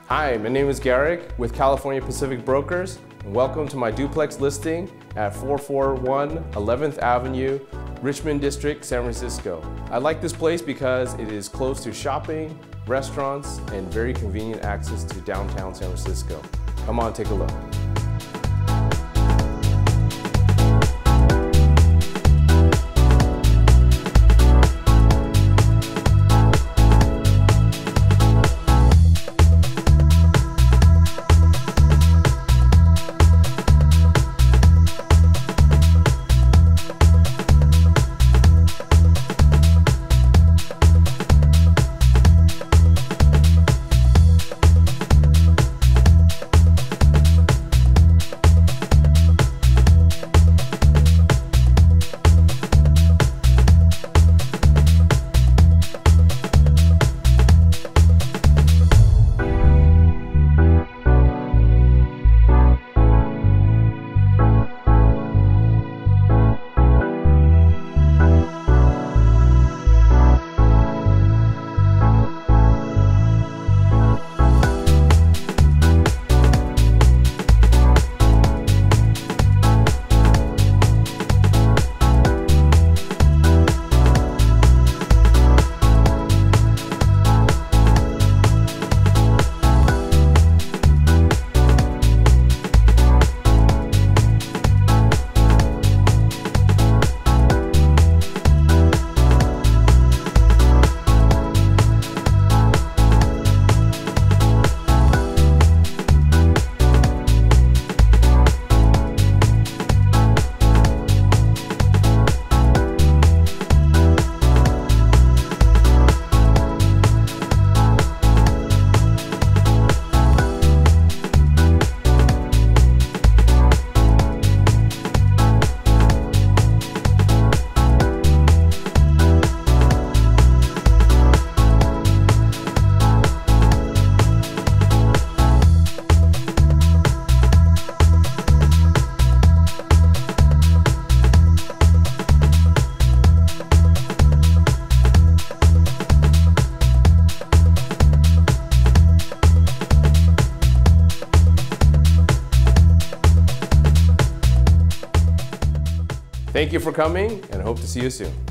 Hi, my name is Garrick with California Pacific Brokers, and welcome to my duplex listing at 441 11th Avenue, Richmond District, San Francisco. I like this place because it is close to shopping, restaurants, and very convenient access to downtown San Francisco. Come on, take a look. Thank you for coming, and I hope to see you soon.